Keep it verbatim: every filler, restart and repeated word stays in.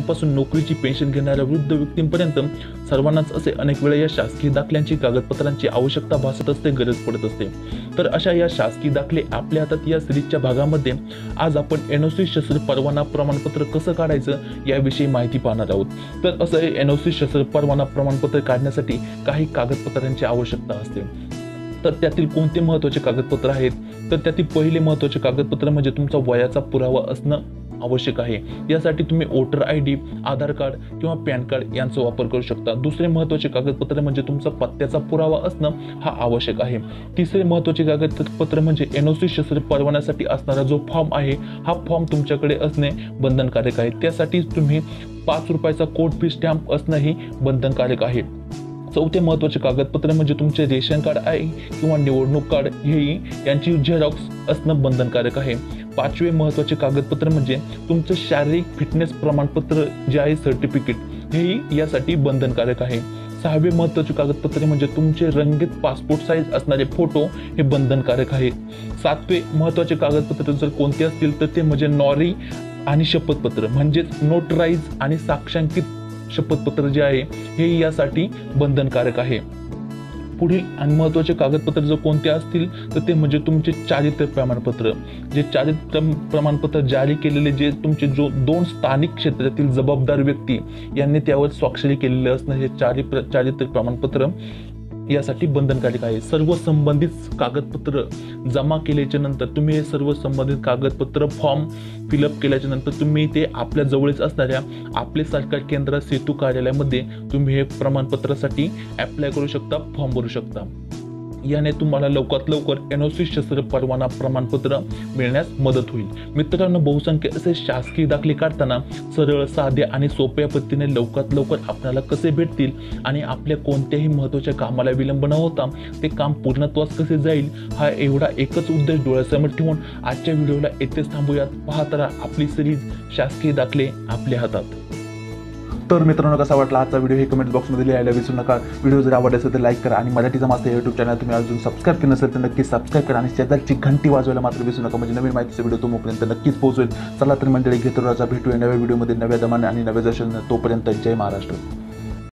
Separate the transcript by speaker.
Speaker 1: पासून नोकरीची पेन्शन घेणाऱ्या वृद्ध व्यक्तींपर्यंत सर्वांनाच असे अनेक वेळा या शासकीय दाखल्यांची कागदपत्रांची आवश्यकता भासत असते, गरज पडत असते। तर अशा या शासकीय दाखले आपल्या हातात या सिरीजच्या भागामध्ये आज आपण एनओसी शस्त्र परवाना प्रमाणपत्र कसं काढायचं याविषयी माहिती पाहणार आहोत। तर असं एनओसी शस्त्र परवाना प्रमाणपत्र काढण्यासाठी काही कागदपत्रांची आवश्यकता असते। तर त्यातील कोणते महत्त्वाचे कागदपत्र आहेत, तर त्यातील पहिले महत्त्वाचे कागदपत्र म्हणजे तुमचा वयाचा पुरावा असणं आवश्यक आहे। यासाठी तुम्ही voter I D, Aadhaar card किंवा पॅन कार्ड यांचा वापर करू शकता। दुसरे महत्त्वाचे कागदपत्र म्हणजे तुमचा पत्त्याचा पुरावा असणं हा आवश्यक आहे। तिसरे महत्त्वाचे कागदपत्र म्हणजे एनओसी शस्त्र परवान्यासाठी असणारा जो फॉर्म आहे हा फॉर्म तुमच्याकडे असणे बंधनकारक आहे। त्यासाठी तुम्ही पाच रुपयाचा कोड फी स्टॅम्प असणंही बंधनकारक आहे। चौथे महत्त्वाचे कागदपत्र म्हणजे तुमचे रेशन कार्ड आहे किंवा निवडणूक कार्ड हेही यांची झेरॉक्स असणं बंधनकारक आहे। पाचवे महत्त्वाचे कागदपत्र म्हणजे तुमचं शारीरिक फिटनेस प्रमाणपत्र जे आहे सर्टिफिकेट हेही यासाठी बंधनकारक आहे। सहावे महत्त्वाचे कागदपत्र म्हणजे तुमचे रंगीत पासपोर्ट साईज असणारे फोटो हे बंधनकारक आहे। सातवे महत्त्वाचे कागदपत्र जर कोणते असतील तर ते म्हणजे नॉरी आणि शपथपत्र म्हणजेच नोटराईज आणि साक्षांकित शपथपत्र जे आहे हे यासाठी बंधनकारक आहे। पुढील आणि महत्त्वाचे कागदपत्र जर कोणते असतील तर ते म्हणजे तुमचे चारित्र्य प्रमाणपत्र, जे चारित्र्य प्रमाणपत्र जारी केलेले जे तुमचे जो दोन स्थानिक क्षेत्रातील जबाबदार व्यक्ती यांनी त्यावर स्वाक्षरी केलेले असणं हे चारित्र्य चारित्र्य प्रमाणपत्र यासाठी बंधनकारक आहे। सर्व संबंधित कागदपत्र जमा केल्याच्या नंतर तुम्ही हे सर्व संबंधित कागदपत्र फॉर्म फिलअप केल्याच्या नंतर तुम्ही ते आपल्या जवळच असणाऱ्या आपले सरकार केंद्र सेतू कार्यालयामध्ये तुम्ही हे प्रमाणपत्रासाठी अप्लाय करू शकता, फॉर्म भरू शकता। याने तुम्हाला लवकरात लवकर एनओसी शस्त्र परवाना प्रमाणपत्र मिळण्यास मदत होईल। मित्रांनो, बहुसंख्य असे शासकीय दाखले काढताना सरळ, साधे आणि सोप्या पद्धतीने लवकरात लवकर आपल्याला कसे भेटतील आणि आपल्या कोणत्याही महत्त्वाच्या कामाला विलंब न होता ते काम पूर्णत्वास कसे जाईल हा एवढा एकच उद्देश डोळ्यासमोर ठेवून आजच्या व्हिडिओला येथेच थांबूयात। पाहत राहा आपली सिरीज शासकीय दाखले आपल्या हातात।
Speaker 2: तर मित्रांनो, कसा वाटला आजचा व्हिडिओ हे कमेंट बॉक्समध्ये लिहायला विसरू नका। व्हिडिओ जर आवडला असेल तर लाईक करा आणि मराठीचा मास्तर यूट्यूब चॅनल तुम्ही अजून सबस्क्राईब केलं नसेल तर नक्की सबस्क्राईब करा आणि शेजारची घंटी वाजवायला मात्र विसरू नका, म्हणजे नवीन माहितीचा व्हिडिओ तुम्हापर्यंत नक्कीच पोहोचेल। चला तर मंडळी, घेतो राजा, भेटूया नव्या व्हिडिओमध्ये नव्या दमाने आणि नव्या दर्शनाने। तोपर्यंत जय महाराष्ट्र।